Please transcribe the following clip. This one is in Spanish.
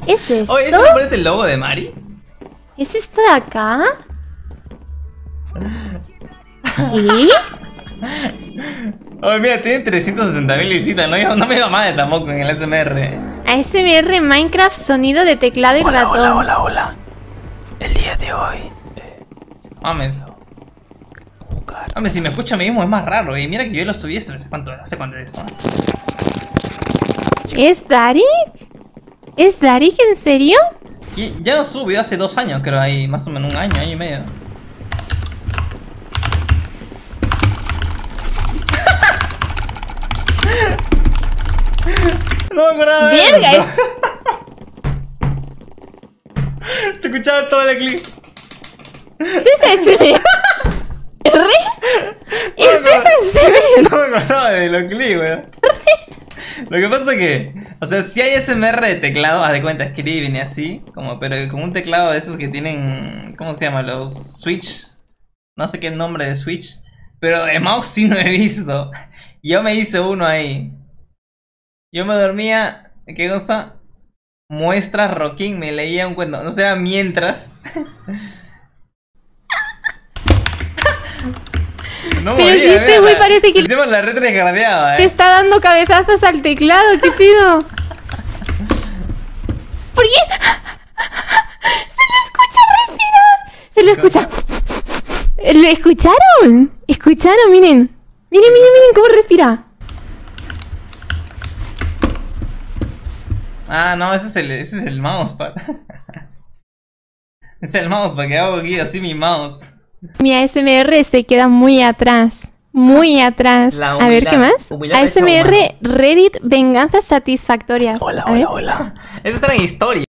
¿Es esto? Oye, ¿esto no parece el logo de Mari? ¿Es esto de acá? ¿Y? Oye, mira, tiene 360.000 visitas. No me va mal tampoco en el SMR. ASMR Minecraft, sonido de teclado y ratón. Hola. El día de hoy Mames. Hombre, si me escucho a mí mismo es más raro. Y mira que yo lo subí hace cuánto es esto. ¿Es Darik? ¿Es Darik en serio? Y ya lo subí hace 2 años, creo, ahí, más o menos un año y medio. No me acordaba de ¡Verga! esto. Se escuchaba todo el clip. ¿Este es ASMR? ¿Este es ASMR? No me acordaba de los clips, weón. Lo que pasa es que, o sea, si hay SMR de teclado, haz de cuenta, escriben y así, pero como un teclado de esos que tienen, ¿cómo se llama? Los Switch. No sé qué nombre de Switch. Pero de mouse sí no he visto. Yo me hice uno ahí. Yo me dormía, ¿qué cosa? Muestra rocking, me leía un cuento. No sé, era mientras. No Pero moría, si este güey parece que encima la red recardeaba, te está dando cabezazos al teclado. ¿Qué pido? ¿Por qué? Se lo escucha respirar. Se lo escucha. ¿Lo escucharon? ¿Escucharon? Miren. Miren cómo respira. Ah, no, ese es el mousepad. Es el mousepad que hago aquí, así mi mouse. Mi ASMR se queda muy atrás. Muy atrás. A ver, ¿qué más? ASMR Reddit Venganzas Satisfactorias. Hola. Eso está en historia.